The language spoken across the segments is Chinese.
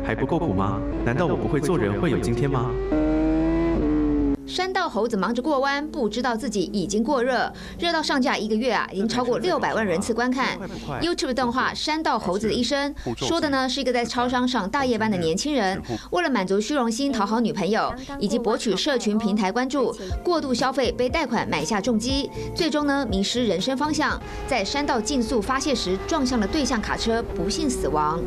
还不够苦吗？难道我不会做人会有今天吗？ 山道猴子忙着过弯，不知道自己已经过热，热到上架1个月啊，已经超过600万人次观看。YouTube 动画《山道猴子的一生》说的呢是一个在超商上大夜班的年轻人，为了满足虚荣心、讨好女朋友，以及博取社群平台关注，过度消费，被贷款买下重机，最终呢迷失人生方向，在山道竞速发泄时撞向了对向卡车，不幸死亡。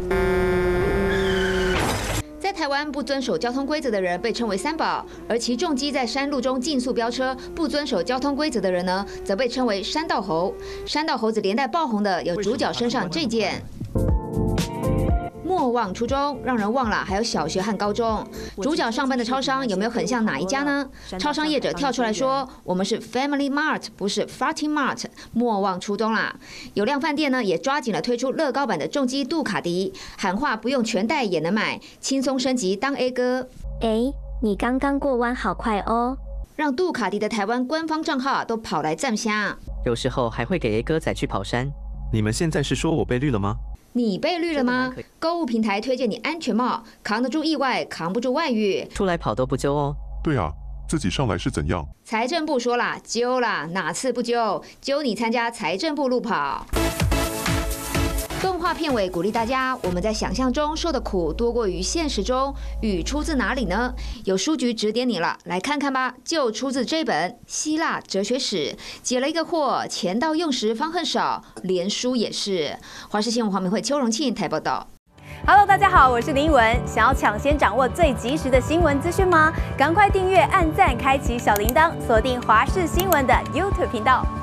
在台湾，不遵守交通规则的人被称为三宝，而骑重机在山路中竞速飙车、不遵守交通规则的人呢，则被称为山道猴。山道猴子连带爆红的有主角身上这件。莫忘初衷，让人忘了还有小学和高中。主角上班的超商有没有很像哪一家呢？超商业者跳出来说，我们是 Family Mart， 不是 Farting Mart， 莫忘初衷啦。有量饭店呢也抓紧了推出乐高版的重机杜卡迪，喊话不用全袋也能买，轻松升级当 A 哥。 你刚刚过弯好快哦， 让杜卡迪的台湾官方账号都跑来赞虾。 有时候还会给 A 哥载去跑山。 你们现在是说我被绿了吗？ 你被绿了吗？购物平台推荐你安全帽，扛得住意外，扛不住外遇。 出来跑都不揪哦。 对啊，自己上来是怎样？ 财政部说啦，揪啦，哪次不揪？揪你参加财政部路跑。动画片尾鼓励大家，我们在想象中受的苦多过于现实中。雨出自哪里呢？有书局指点你了，来看看吧。就出自这本《希腊哲学史》，解了一个惑：钱到用时方恨少，连书也是。华视新闻黄明慧、邱荣庆台报道。 Hello， 大家好，我是林文。想要抢先掌握最及时的新闻资讯吗？赶快订阅、按赞、开启小铃铛，锁定华视新闻的 YouTube 频道。